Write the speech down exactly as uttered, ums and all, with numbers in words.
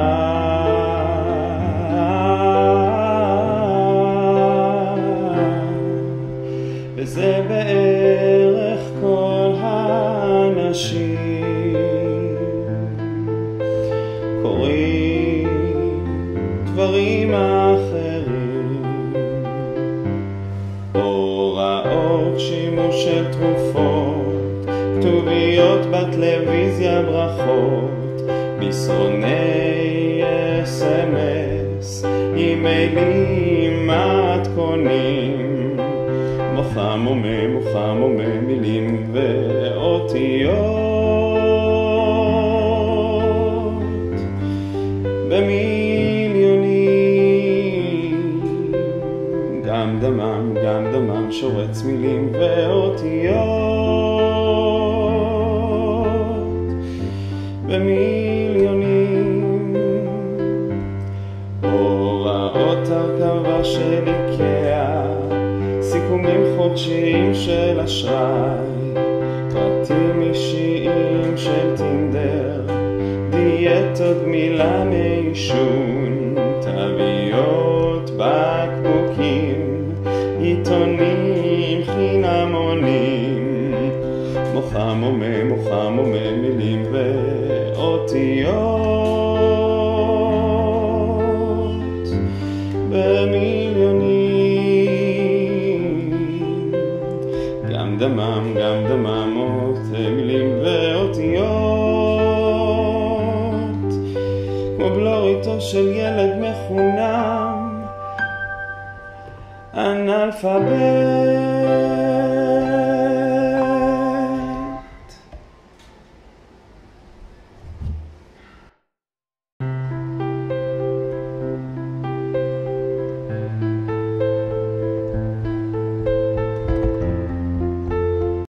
וזה בערך כל האנשים קוראים דברים אחרים, הוראות שימוש של תרופות, כתוביות בטלוויזיה, ברכות, מסרוני אס אם אס, אימיילים, מתכונים, מוחמומי מוחמומי מילים ואותיות במיליונים, גם דמם גם דמם שורץ מילים ואותיות במיליונים, הוראות הרכבה של איקאה, סיכומים חודשיים של אשראי, פרטים אישיים של טינדר, דיאטות, גמילה מעישון, תוויות, בקבוקים, עיתונים, חינמונים, מוחמומי מוחמומי מילים ואותיות במיליונים, גם דמם גם דממות, מילים ואותיות, כמו בלוריתו של ילד מחונם, אנאלפבית.